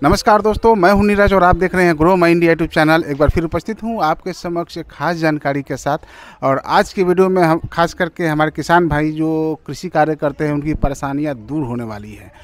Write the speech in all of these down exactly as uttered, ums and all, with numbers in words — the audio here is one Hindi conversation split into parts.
नमस्कार दोस्तों, मैं हूं नीरज और आप देख रहे हैं grow my India YouTube channel. एक बार फिर उपस्थित हूं आपके समक्ष एक खास जानकारी के साथ। और आज की वीडियो में हम खास करके हमारे किसान भाई जो कृषि कार्य करते हैं उनकी परेशानियां दूर होने वाली है।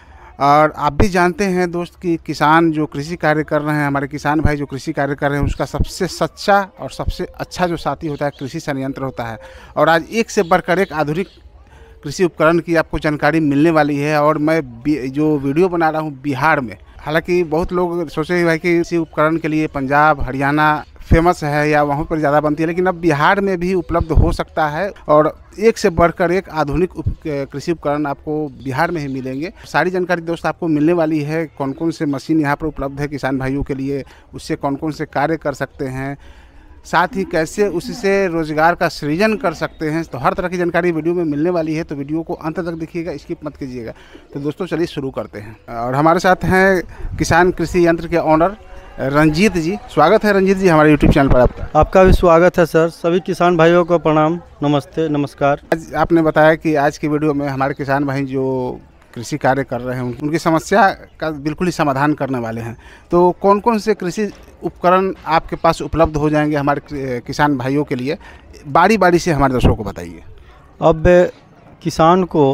और आप भी जानते हैं दोस्त कि किसान जो कृषि कार्य कर रहे हैं, हमारे किसान भाई जो कृषि कार्य कर रहे हैं, उसका सबसे सच्चा और सबसे अच्छा जो साथी होता है कृषि संयंत्र होता है। और आज एक से बढ़कर एक आधुनिक कृषि उपकरण की आपको जानकारी मिलने वाली है। और मैं जो वीडियो बना रहा हूँ बिहार में, हालांकि बहुत लोग सोचे भाई कि कृषि उपकरण के लिए पंजाब हरियाणा फेमस है या वहाँ पर ज़्यादा बनती है, लेकिन अब बिहार में भी उपलब्ध हो सकता है। और एक से बढ़कर एक आधुनिक उप, कृषि उपकरण आपको बिहार में ही मिलेंगे। सारी जानकारी दोस्त आपको मिलने वाली है। कौन कौन से मशीन यहाँ पर उपलब्ध है किसान भाइयों के लिए, उससे कौन कौन से कार्य कर सकते हैं, साथ ही कैसे उससे रोजगार का सृजन कर सकते हैं। तो हर तरह की जानकारी वीडियो में मिलने वाली है, तो वीडियो को अंत तक देखिएगा, स्किप मत कीजिएगा। तो दोस्तों चलिए शुरू करते हैं। और हमारे साथ हैं किसान कृषि यंत्र के ऑनर रंजीत जी। स्वागत है रंजीत जी हमारे यूट्यूब चैनल पर आपका। आपका भी स्वागत है सर। सभी किसान भाइयों को प्रणाम, नमस्ते, नमस्कार। आज आपने बताया कि आज की वीडियो में हमारे किसान भाई जो कृषि कार्य कर रहे हैं उनकी समस्या का बिल्कुल ही समाधान करने वाले हैं। तो कौन कौन से कृषि उपकरण आपके पास उपलब्ध हो जाएंगे हमारे किसान भाइयों के लिए, बारी बारी से हमारे दर्शकों को बताइए। अब किसान को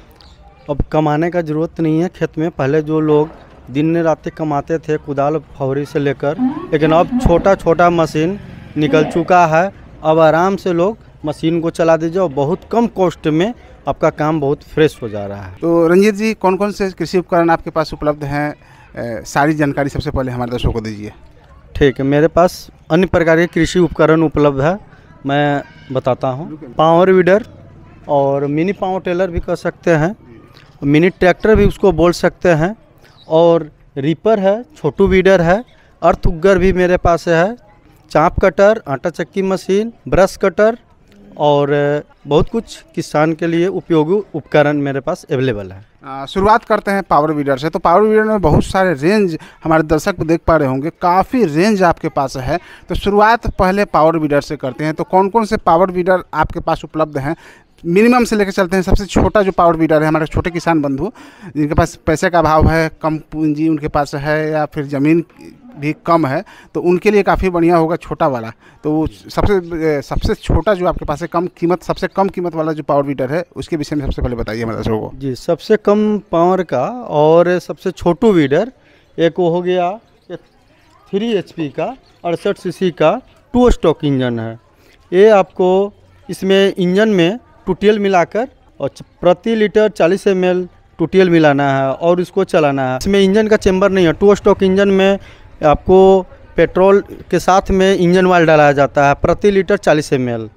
अब कमाने का ज़रूरत नहीं है खेत में। पहले जो लोग दिन रात कमाते थे कुदाल फौरी से लेकर, लेकिन अब छोटा छोटा मशीन निकल चुका है। अब आराम से लोग मशीन को चला दीजिए और बहुत कम कॉस्ट में आपका काम बहुत फ्रेश हो जा रहा है। तो रंजीत जी कौन कौन से कृषि उपकरण आपके पास उपलब्ध हैं, ए, सारी जानकारी सबसे पहले हमारे दर्शकों को दीजिए। ठीक है, मेरे पास अन्य प्रकार के कृषि उपकरण उपलब्ध है, मैं बताता हूँ। पावर वीडर और मिनी पावर टेलर भी कर सकते हैं, मिनी ट्रैक्टर भी उसको बोल सकते हैं, और रीपर है, छोटू वीडर है, अर्थ उग्गर भी मेरे पास है, चाँप कटर, आटा चक्की मशीन, ब्रश कटर और बहुत कुछ किसान के लिए उपयोगी उपकरण मेरे पास अवेलेबल है। आ, शुरुआत करते हैं पावर वीडर से। तो पावर वीडर में बहुत सारे रेंज हमारे दर्शक देख पा रहे होंगे, काफ़ी रेंज आपके पास है। तो शुरुआत पहले पावर वीडर से करते हैं। तो कौन कौन से पावर वीडर आपके पास उपलब्ध हैं, मिनिमम से लेकर चलते हैं। सबसे छोटा जो पावर वीडर है, हमारे छोटे किसान बंधु जिनके पास पैसे का अभाव है, कम पूंजी उनके पास है या फिर ज़मीन भी कम है, तो उनके लिए काफ़ी बढ़िया होगा छोटा वाला। तो सबसे सबसे छोटा जो आपके पास है, कम कीमत सबसे कम कीमत वाला जो पावर वीडर है, उसके विषय में सबसे पहले बताइए हमारे दर्शकों को। जी, सबसे कम पावर का और सबसे छोटू वीडर एक वो हो गया थ्री एच पी का अड़सठ सी सी का टू स्टॉक इंजन है। ये आपको इसमें इंजन में टूटियल मिलाकर और प्रति लीटर चालीस एम एल टूटियल मिलाना है और इसको चलाना है। इसमें इंजन का चेंबर नहीं है। टू स्टॉक इंजन में आपको पेट्रोल के साथ में इंजन ऑयल डाला जाता है, प्रति लीटर चालीस एम एल।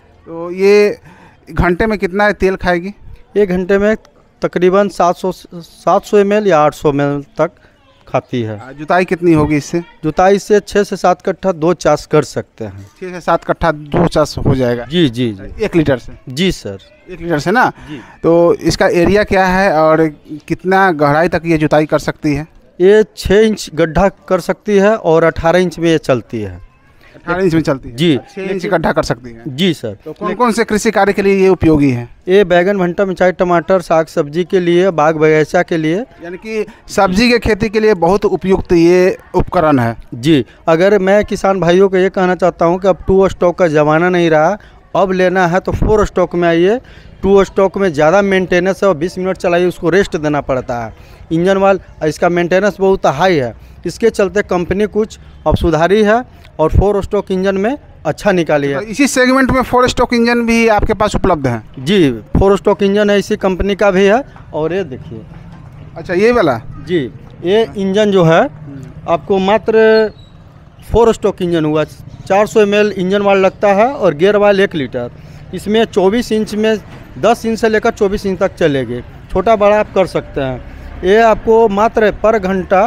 तो ये घंटे में कितना तेल खाएगी? एक घंटे में तकरीबन सात सौ सात सौ एम एल या आठ सौ एम एल तक खाती है। जुताई कितनी होगी इससे? जुताई से छः से सात कट्ठा दो चास कर सकते हैं। छः से सात कट्ठा दो चास हो जाएगा? जी जी जी। एक लीटर से? जी सर, एक लीटर से ना जी। तो इसका एरिया क्या है और कितना गहराई तक ये जुताई कर सकती है? ये छः इंच गड्ढा कर सकती है और अठारह इंच में ये चलती है। अठारह इंच में चलती है जी। छः इंच गड्ढा कर सकती है जी सर। तो कौन कौन से कृषि कार्य के लिए ये उपयोगी है? ये बैगन भंटा मिर्चाई टमाटर साग सब्जी के लिए, बाग बगीचा के लिए, यानी कि सब्जी के खेती के लिए बहुत उपयुक्त ये उपकरण है। जी। अगर मैं किसान भाइयों को ये कहना चाहता हूँ कि अब टू स्टॉक का ज़माना नहीं रहा, अब लेना है तो फोर स्टॉक में आइए। टू स्टॉक में ज़्यादा मेंटेनेंस है और बीस मिनट चलाइए, उसको रेस्ट देना पड़ता है। इंजन वाल इसका मेंटेनेंस बहुत हाई है, इसके चलते कंपनी कुछ अब सुधारी है और फोर स्टॉक इंजन में अच्छा निकाली है। तो इसी सेगमेंट में फोर स्टॉक इंजन भी आपके पास उपलब्ध है? जी, फोर स्टॉक इंजन है, इसी कंपनी का भी है। और ये देखिए, अच्छा ये वाला? जी, ये इंजन जो है आपको मात्र फोर स्टॉक इंजन हुआ, चार सौ एम एल इंजन वाल लगता है और गियर वाल एक लीटर। इसमें चौबीस इंच में दस इंच से लेकर चौबीस इंच तक चलेगी, छोटा बड़ा आप कर सकते हैं। ये आपको मात्र पर घंटा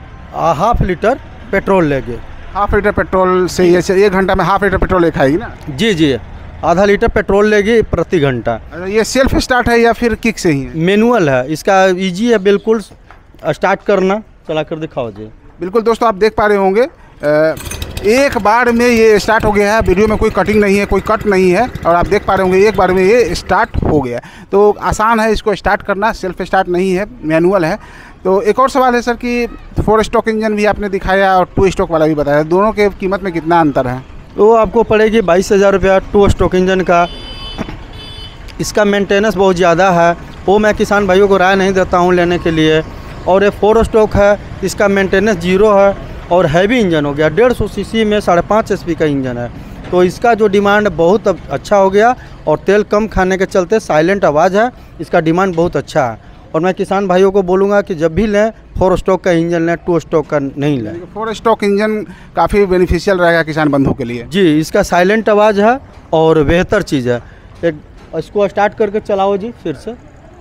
हाफ लीटर पेट्रोल लेगी। हाफ लीटर पेट्रोल से ये एक घंटा में हाफ लीटर पेट्रोल ले खाएगी ना? जी जी, आधा लीटर पेट्रोल लेगी प्रति घंटा। ये सेल्फ स्टार्ट है या फिर किक से ही है? मैनुअल है, इसका इजी है बिल्कुल स्टार्ट करना। चला कर दिखाओ जी। बिल्कुल दोस्तों, आप देख पा रहे होंगे एक बार में ये स्टार्ट हो गया है। वीडियो में कोई कटिंग नहीं है, कोई कट नहीं है, और आप देख पा रहे होंगे एक बार में ये स्टार्ट हो गया। तो आसान है इसको स्टार्ट करना, सेल्फ स्टार्ट नहीं है, मैनुअल है। तो एक और सवाल है सर कि फोर स्टॉक इंजन भी आपने दिखाया और टू स्टॉक वाला भी बताया, दोनों के कीमत में कितना अंतर है? वो आपको पड़ेगी बाईस हज़ार रुपया टू स्टॉक इंजन का। इसका मेंटेनेंस बहुत ज़्यादा है, वो मैं किसान भाइयों को राय नहीं देता हूँ लेने के लिए। और ये फोर स्टॉक है, इसका मेंटेनेंस जीरो है और हैवी इंजन हो गया, डेढ़ सौ सी सी में साढ़े पाँच एच पी का इंजन है। तो इसका जो डिमांड बहुत अच्छा हो गया और तेल कम खाने के चलते साइलेंट आवाज़ है, इसका डिमांड बहुत अच्छा है। और मैं किसान भाइयों को बोलूँगा कि जब भी लें फोर स्टॉक का इंजन लें, टू स्टॉक का नहीं लें। फोर स्टॉक इंजन काफ़ी बेनिफिशियल रहेगा किसान बंधु के लिए। जी, इसका साइलेंट आवाज़ है और बेहतर चीज़ है। एक इसको स्टार्ट करके चलाओ जी फिर से,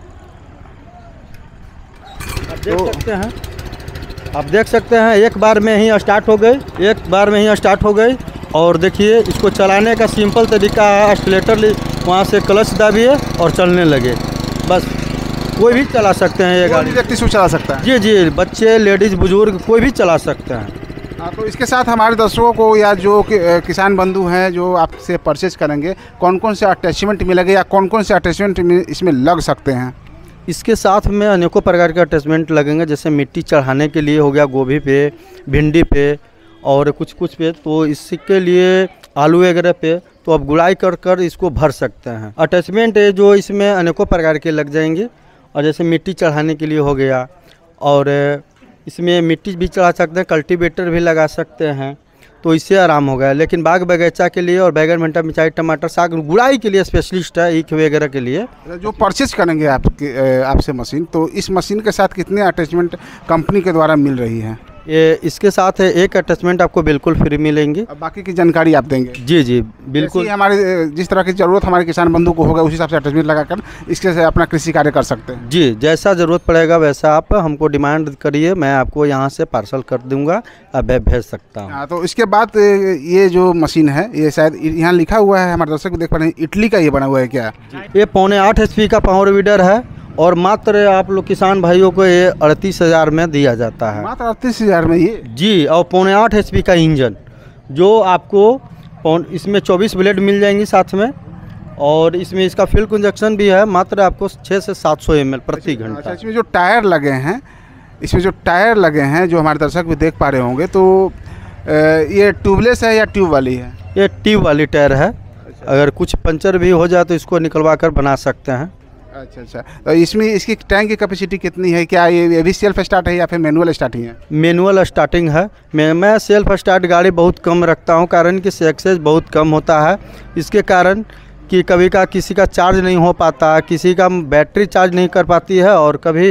आप देख तो, सकते हैं आप देख सकते हैं एक बार में ही स्टार्ट हो गई, एक बार में ही स्टार्ट हो गई। और देखिए इसको चलाने का सिंपल तरीका है, एक्सीलेटर वहाँ से क्लच दाबिए और चलने लगे, बस कोई भी चला सकते हैं ये गाड़ी। व्यक्ति इसको चला सकता है? जी जी, बच्चे, लेडीज़, बुजुर्ग कोई भी चला सकते हैं। हाँ, तो इसके साथ हमारे दर्शकों को या जो कि, किसान बंधु हैं जो आपसे परचेज करेंगे, कौन कौन से अटैचमेंट मिलेंगे या कौन कौन से अटैचमेंट इसमें लग सकते हैं? इसके साथ में अनेकों प्रकार के अटैचमेंट लगेंगे, जैसे मिट्टी चढ़ाने के लिए हो गया, गोभी पे, भिंडी पे और कुछ कुछ पे, तो इसके लिए आलू वगैरह पे तो आप गुड़ाई कर कर इसको भर सकते हैं। अटैचमेंट है जो इसमें अनेकों प्रकार के लग जाएंगे, और जैसे मिट्टी चढ़ाने के लिए हो गया, और इसमें मिट्टी भी चढ़ा सकते हैं, कल्टीवेटर भी लगा सकते हैं, तो इससे आराम हो गया। लेकिन बाग बगीचा के लिए और बैगन, भंटा, मिर्चाई, टमाटर, साग, गुड़ाई के लिए स्पेशलिस्ट है, ईख वगैरह के लिए। जो परचेज करेंगे आपके आपसे मशीन, तो इस मशीन के साथ कितने अटैचमेंट कंपनी के द्वारा मिल रही है? ये इसके साथ है एक अटैचमेंट आपको बिल्कुल फ्री मिलेंगी। अब बाकी की जानकारी आप देंगे? जी जी बिल्कुल। हमारे जिस तरह की ज़रूरत हमारे किसान बंधु को होगा उस हिसाब से अटैचमेंट लगाकर इसके से अपना कृषि कार्य कर सकते हैं। जी, जैसा ज़रूरत पड़ेगा वैसा आप हमको डिमांड करिए, मैं आपको यहाँ से पार्सल कर दूँगा, अब भेज सकता हूँ। हाँ, तो इसके बाद ये जो मशीन है, ये शायद यहाँ लिखा हुआ है, हमारे दर्शक देख पा रहे हैं, इटली का ये बना हुआ है क्या? ये पौने आठ एच पी का पावर वीडर है और मात्र आप लोग किसान भाइयों को ये अड़तीस हज़ार में दिया जाता है। मात्र अड़तीस हज़ार में ये? जी, और पौने आठ एच पी का इंजन जो आपको पौन इसमें चौबीस ब्लेड मिल जाएंगी साथ में, और इसमें इसका फ्यूल कंजक्शन भी है, मात्र आपको छः से सात सौ एम एल प्रति घंटा। इसमें जो टायर लगे हैं इसमें जो टायर लगे हैं जो हमारे दर्शक भी देख पा रहे होंगे, तो ये ट्यूबलेस है या ट्यूब वाली है? ये ट्यूब वाली टायर है, अगर कुछ पंचर भी हो जाए तो इसको निकलवा कर बना सकते हैं। अच्छा अच्छा, तो इसमें इसकी टैंक की कैपेसिटी कितनी है? क्या ये भी सेल्फ स्टार्ट है या फिर मैनुअल स्टार्टिंग है? मैनुअल स्टार्टिंग है। मैं मैं सेल्फ स्टार्ट गाड़ी बहुत कम रखता हूं, कारण कि एक्सेस बहुत कम होता है, इसके कारण कि कभी का किसी का चार्ज नहीं हो पाता, किसी का बैटरी चार्ज नहीं कर पाती है और कभी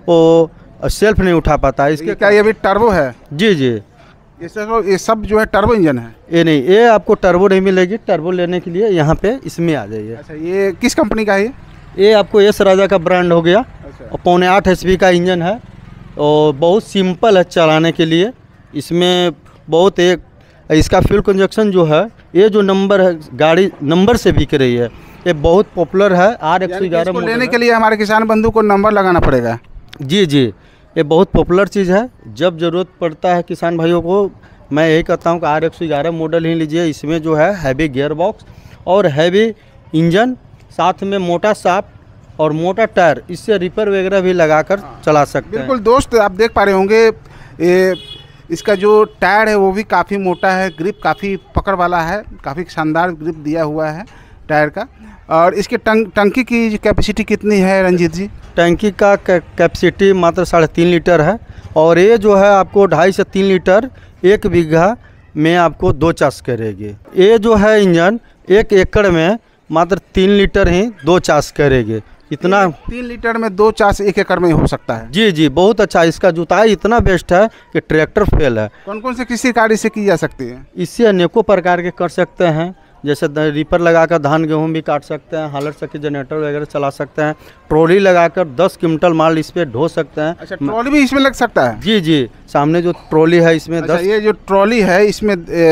वो सेल्फ नहीं उठा पाता। इसके क्या ये भी टर्बो है? जी जी, ये सब ये सब जो है टर्बो इंजन है? ये नहीं, ये आपको टर्बो नहीं मिलेगी। टर्बो लेने के लिए यहाँ पे इसमें आ जाइए। अच्छा, ये किस कंपनी का है? ये ये आपको एस राजा का ब्रांड हो गया। अच्छा। और पौने आठ एच पी का इंजन है और बहुत सिंपल है चलाने के लिए। इसमें बहुत एक इसका फ्यूल कंजक्शन जो है, ये जो नंबर है गाड़ी नंबर से बिक रही है, ये बहुत पॉपुलर है। आर एक सौ ग्यारह लेने के लिए हमारे किसान बंधु को नंबर लगाना पड़ेगा? जी जी, ये बहुत पॉपुलर चीज़ है। जब ज़रूरत पड़ता है किसान भाइयों को, मैं यही कहता हूँ कि आर एक सौ ग्यारह मॉडल ही लीजिए। इसमें जो है हैवी गियर बॉक्स और हैवी इंजन, साथ में मोटा शाफ्ट और मोटा टायर, इससे रिपर वगैरह भी लगाकर चला सकते हैं। बिल्कुल दोस्त, आप देख पा रहे होंगे ये इसका जो टायर है वो भी काफ़ी मोटा है, ग्रिप काफ़ी पकड़ वाला है, काफ़ी शानदार ग्रिप दिया हुआ है टायर का। और इसके टंक टंकी की कैपेसिटी कितनी है रंजीत जी? टंकी का कैपेसिटी मात्र साढ़े तीन लीटर है और ये जो है आपको ढाई से तीन लीटर एक बीघा में आपको दो चास करेगी। ये जो है इंजन एक एकड़ में मात्र तीन लीटर ही दो चास करेगी। इतना तीन लीटर में दो चास एक एकड़ में हो सकता है? जी जी, बहुत अच्छा। इसका जुताई इतना बेस्ट है कि ट्रैक्टर फेल है। कौन कौन से कृषि कार्य से की जा सकती है? इससे अनेकों प्रकार के कर सकते हैं, जैसे रीपर लगाकर धान गेहूं भी काट सकते हैं, हालर सकी जनरेटर वगैरह चला सकते हैं, ट्रॉली लगाकर दस क्विंटल माल इस पे ढो सकते हैं। अच्छा, ट्रॉली भी इसमें लग सकता है? जी जी, सामने जो ट्रॉली है इसमें अच्छा, दस ये जो ट्रॉली है इसमें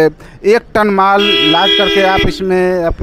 एक टन माल लाद करके आप इसमें आप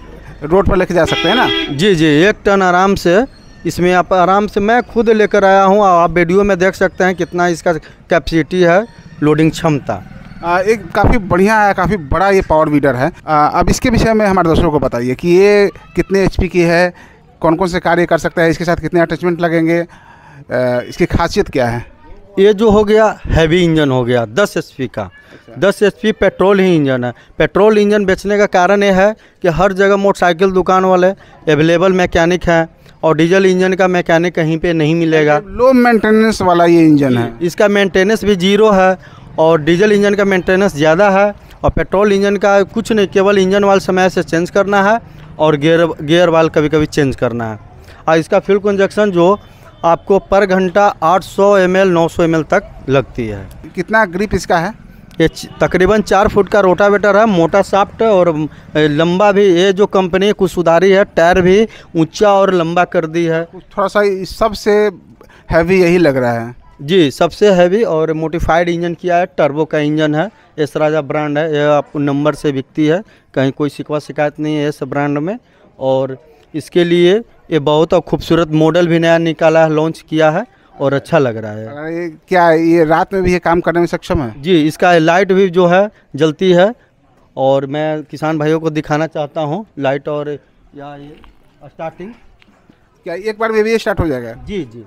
रोड पर लेके जा सकते हैं ना? जी जी, एक टन आराम से इसमें आप आराम से, मैं खुद लेकर आया हूँ, आप वीडियो में देख सकते हैं कितना इसका कैपेसिटी है, लोडिंग क्षमता। आ, एक काफ़ी बढ़िया है, काफ़ी बड़ा ये पावर वीडर है। आ, अब इसके विषय में हमारे दोस्तों को बताइए कि ये कितने एचपी की है, कौन कौन से कार्य कर सकता है, इसके साथ कितने अटैचमेंट लगेंगे, इसकी खासियत क्या है? ये जो हो गया हैवी इंजन हो गया दस एच पी का। दस एच पी पेट्रोल ही इंजन है। पेट्रोल इंजन बेचने का कारण ये है कि हर जगह मोटरसाइकिल दुकान वाले अवेलेबल मैकेनिक हैं और डीजल इंजन का मैकेनिक कहीं पे नहीं मिलेगा। लो मेंटेनेंस वाला ये इंजन है। इसका मेंटेनेंस भी जीरो है और डीजल इंजन का मेंटेनेंस ज़्यादा है और पेट्रोल इंजन का कुछ नहीं, केवल इंजन वाल समय से चेंज करना है और गियर गियर वाल कभी कभी चेंज करना है। और इसका फ्यूल कंजक्शन जो आपको पर घंटा आठ सौ एम एल नौ सौ एम एल तक लगती है। कितना ग्रिप इसका है? ये तकरीबन चार फुट का रोटावेटर है, मोटा शाफ्ट और लंबा भी। ये जो कंपनी कुछ सुधारी है, टायर भी ऊंचा और लंबा कर दी है। थोड़ा सा सबसे हैवी यही लग रहा है। जी, सबसे हैवी और मोडिफाइड इंजन किया है। टर्बो का इंजन है, एस राजा ब्रांड है। यह आपको नंबर से बिकती है, कहीं कोई शिकवा शिकायत नहीं है इस ब्रांड में। और इसके लिए ये बहुत खूबसूरत मॉडल भी नया निकाला है, लॉन्च किया है और अच्छा लग रहा है। ये क्या ये रात में भी ये काम करने में सक्षम है? जी, इसका लाइट भी जो है जलती है और मैं किसान भाइयों को दिखाना चाहता हूँ लाइट। और या ये स्टार्टिंग क्या एक बार में भी स्टार्ट हो जाएगा? जी जी,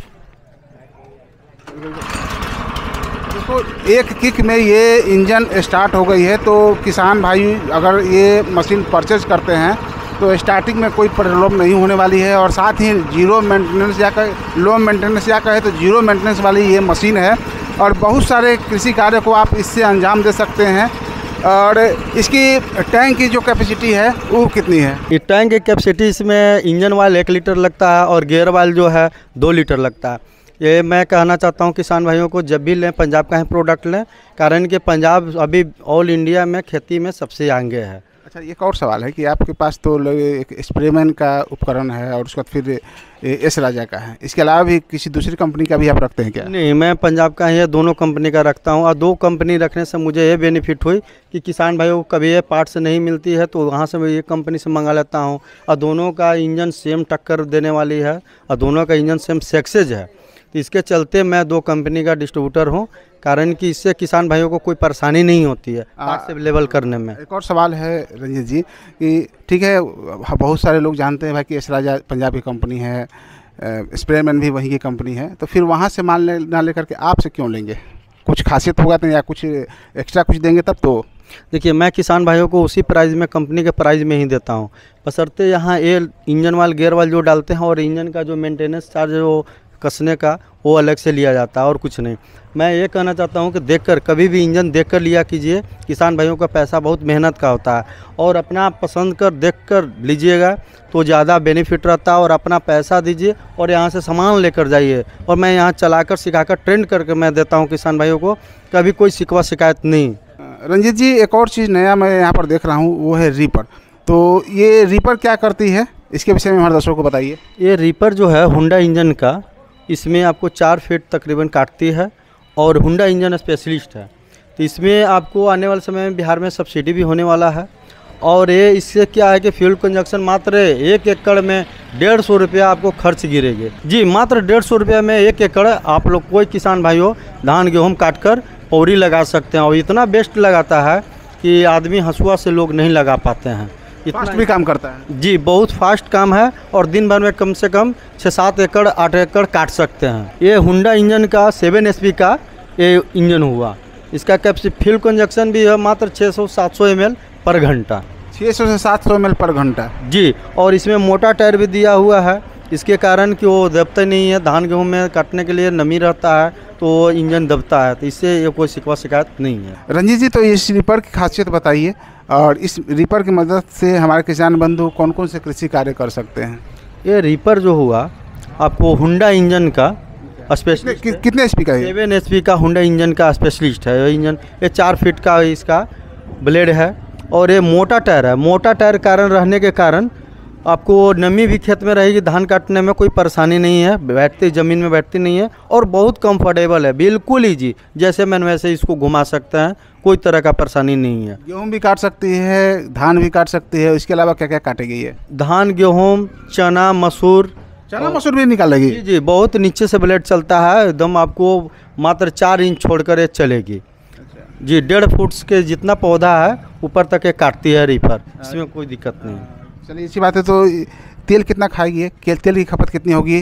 देखो एक किक में ये इंजन स्टार्ट हो गई है। तो किसान भाई अगर ये मशीन परचेज करते हैं तो स्टार्टिंग में कोई प्रॉब्लम नहीं होने वाली है और साथ ही जीरो मेंटेनेंस या कहे लो मेंटेनेंस या कहे तो जीरो मेंटेनेंस वाली ये मशीन है और बहुत सारे कृषि कार्य को आप इससे अंजाम दे सकते हैं। और इसकी टैंक की जो कैपेसिटी है वो कितनी है? ये टैंक की कैपेसिटी इसमें इंजन वाल एक लीटर लगता है और गियर वाल जो है दो लीटर लगता है। ये मैं कहना चाहता हूँ किसान भाइयों को, जब भी लें पंजाब का ही प्रोडक्ट लें, कारण कि पंजाब अभी ऑल इंडिया में खेती में सबसे आगे है। अच्छा, एक और सवाल है कि आपके पास तो एक स्प्रेमैन का उपकरण है और उसके बाद फिर एस राजा का है, इसके अलावा भी किसी दूसरी कंपनी का भी आप रखते हैं क्या? नहीं, मैं पंजाब का ही दोनों कंपनी का रखता हूं। और दो कंपनी रखने से मुझे ये बेनिफिट हुई कि किसान भाइयों को कभी ये पार्ट्स नहीं मिलती है तो वहाँ से मैं ये कंपनी से मंगा लेता हूँ। और दोनों का इंजन सेम टक्कर देने वाली है और दोनों का इंजन सेम सक्सेस है। तो इसके चलते मैं दो कंपनी का डिस्ट्रीब्यूटर हूँ, कारण कि इससे किसान भाइयों को कोई परेशानी नहीं होती है पार्ट्स अवेलेबल करने में। एक और सवाल है रंजीत जी कि ठीक है, बहुत सारे लोग जानते हैं भाई कि एस राजा पंजाब की कंपनी है, स्प्रेमैन भी वहीं की कंपनी है, तो फिर वहाँ से माल ले ना लेकर के आपसे क्यों लेंगे? कुछ खासियत होगा तो या कुछ एक्स्ट्रा कुछ देंगे तब तो? देखिए, मैं किसान भाइयों को उसी प्राइस में, कंपनी के प्राइस में ही देता हूँ, बशर्ते यहाँ ये इंजन वाल गियर वाल जो डालते हैं और इंजन का जो मेंटेनेंस चार्ज जो कसने का वो अलग से लिया जाता है और कुछ नहीं। मैं ये कहना चाहता हूँ कि देखकर कभी भी इंजन देखकर लिया कीजिए। किसान भाइयों का पैसा बहुत मेहनत का होता है और अपना पसंद कर देखकर लीजिएगा तो ज़्यादा बेनिफिट रहता है। और अपना पैसा दीजिए और यहाँ से सामान लेकर जाइए और मैं यहाँ चलाकर सिखाकर ट्रेंड करके मैं देता हूँ किसान भाइयों को, कभी कोई शिकवा शिकायत नहीं। रंजीत जी, एक और चीज़ नया मैं यहाँ पर देख रहा हूँ वो है रीपर। तो ये रीपर क्या करती है, इसके विषय में हमारे दर्शकों को बताइए। ये रीपर जो है हुंडा इंजन का, इसमें आपको चार फीट तकरीबन काटती है और हुंडा इंजन स्पेशलिस्ट है। तो इसमें आपको आने वाले समय में बिहार में सब्सिडी भी होने वाला है। और ये इससे क्या है कि फ्यूल कंजक्शन मात्र एक एकड़ में डेढ़ सौ रुपया आपको खर्च गिरेगी। जी, मात्र डेढ़ सौ रुपया में एक एकड़ आप लोग कोई किसान भाइयों धान गेहूँ काट कर पौड़ी लगा सकते हैं। और इतना बेस्ट लगाता है कि आदमी हंसुआ से लोग नहीं लगा पाते हैं। फास्ट भी काम करता है। जी, बहुत फास्ट काम है और दिन भर में कम से कम छः सात एकड़ आठ एकड़ काट सकते हैं। ये हुंडा इंजन का सेवन एच पी का ये इंजन हुआ। इसका कैपेसिटी फ्यूल कंजक्शन भी है मात्र छः सौ सात सौ एम एल पर घंटा। छः सौ से सात सौ एम एल पर घंटा। जी, और इसमें मोटा टायर भी दिया हुआ है, इसके कारण कि वो दबता नहीं है। धान गेहूँ में काटने के लिए नमी रहता है तो इंजन दबता है, तो इससे ये कोई शिकवा शिकायत नहीं है। रंजीत जी, तो इस रीपर की खासियत बताइए और इस रीपर की मदद से हमारे किसान बंधु कौन कौन से कृषि कार्य कर सकते हैं? ये रीपर जो हुआ आपको हुंडा इंजन का स्पेशलिस्ट कि, कितने एच पी का है? सेवन एच पी का हुंडा इंजन का स्पेशलिस्ट है। ये इंजन ये चार फीट का इसका ब्लेड है और ये मोटा टायर है। मोटा टायर कारण रहने के कारण आपको नमी भी खेत में रहेगी, धान काटने में कोई परेशानी नहीं है, बैठती ज़मीन में बैठती नहीं है और बहुत कंफर्टेबल है, बिल्कुल ही जी जैसे मैंने वैसे इसको घुमा सकते हैं, कोई तरह का परेशानी नहीं है। गेहूँ भी काट सकती है, धान भी काट सकती है, इसके अलावा क्या क्या काटेगी ये? धान गेहूँ चना मसूर चना मसूर भी निकालेगी? जी जी, बहुत नीचे से ब्लेड चलता है एकदम, आपको मात्र चार इंच छोड़कर ये चलेगी। जी, डेढ़ फुट के जितना पौधा है ऊपर तक ये काटती है रीपर, इसमें कोई दिक्कत नहीं। चलिए, अच्छी बात है। तो तेल कितना खाएगी ये? तेल की खपत कितनी होगी?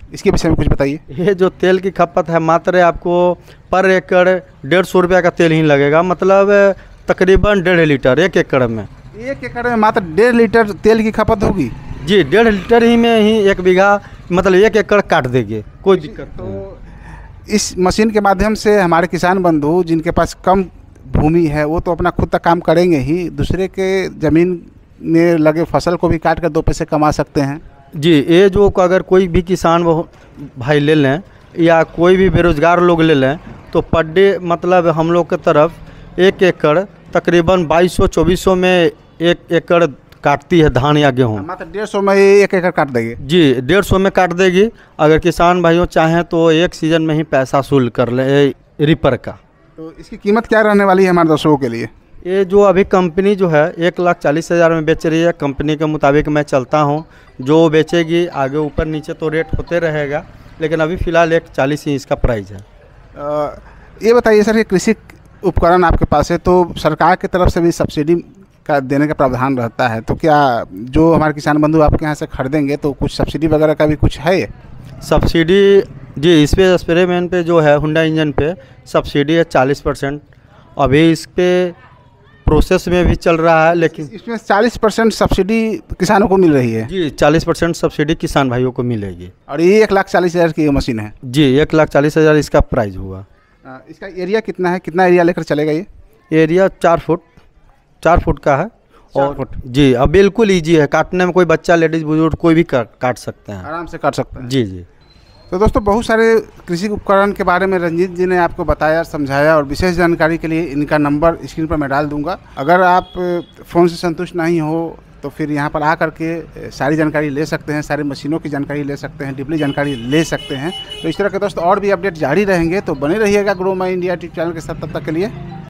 इसके विषय में कुछ बताइए। ये जो तेल की खपत है मात्र आपको पर एकड़ डेढ़ सौ रुपये का तेल ही लगेगा, मतलब तकरीबन डेढ़ लीटर एक एकड़ में। एक एकड़ में मात्र डेढ़ लीटर तेल की खपत होगी? जी, डेढ़ लीटर ही में ही एक बीघा मतलब एक एकड़ काट देगी, कोई दिक्कत नहीं। तो इस मशीन के माध्यम से हमारे किसान बंधु जिनके पास कम भूमि है वो तो अपना खुद का काम करेंगे ही, दूसरे के ज़मीन में लगे फसल को भी काट कर दो पैसे कमा सकते हैं। जी, ये जो अगर कोई भी किसान वो भाई ले लें या कोई भी बेरोजगार लोग ले लें तो पर डे मतलब हम लोग की तरफ एक एकड़ तकरीबन बाईस सौ चौबीस सौ में एक एकड़ काटती है धान या गेहूँ। मात्र डेढ़ सौ में एक एकड़ काट देगी? जी, डेढ़ सौ में काट देगी। अगर किसान भाइयों चाहें तो एक सीज़न में ही पैसा वसूल कर ले रिपर का। तो इसकी कीमत क्या रहने वाली है हमारे दर्शकों के लिए? ये जो अभी कंपनी जो है एक लाख चालीस हज़ार में बेच रही है, कंपनी के मुताबिक मैं चलता हूँ, जो बेचेगी आगे ऊपर नीचे तो रेट होते रहेगा, लेकिन अभी फ़िलहाल एक चालीस ही इसका प्राइस है। आ, ये बताइए सर, ये कृषि उपकरण आपके पास है तो सरकार की तरफ से भी सब्सिडी का देने का प्रावधान रहता है, तो क्या जो हमारे किसान बंधु आपके यहाँ से खरीदेंगे तो कुछ सब्सिडी वगैरह का भी कुछ है? सब्सिडी जी, इस पे स्प्रे मैन पे जो है हुंडा इंजन पे सब्सिडी है चालीस परसेंट। अभी इस पे प्रोसेस में भी चल रहा है, लेकिन इसमें चालीस परसेंट सब्सिडी किसानों को मिल रही है? जी, चालीस परसेंट सब्सिडी किसान भाइयों को मिलेगी। और ये एक लाख चालीस हज़ार की ये मशीन है? जी, एक लाख चालीस हज़ार इसका प्राइस हुआ। आ, इसका एरिया कितना है, कितना एरिया लेकर चलेगा ये? एरिया चार फुट चार फुट का है और फुट। जी, अब बिल्कुल ईजी है काटने में, कोई बच्चा लेडीज़ बुजुर्ग कोई भी काट काट सकते हैं, आराम से काट सकते हैं। जी जी। तो दोस्तों, बहुत सारे कृषि उपकरण के बारे में रंजीत जी ने आपको बताया, समझाया, और विशेष जानकारी के लिए इनका नंबर स्क्रीन पर मैं डाल दूंगा। अगर आप फ़ोन से संतुष्ट नहीं हो तो फिर यहाँ पर आ करके सारी जानकारी ले सकते हैं, सारी मशीनों की जानकारी ले सकते हैं, डीपली जानकारी ले सकते हैं। तो इस तरह के दोस्तों और भी अपडेट जारी रहेंगे, तो बने रहिएगा grow my India YouTube channel के साथ। तब तक के लिए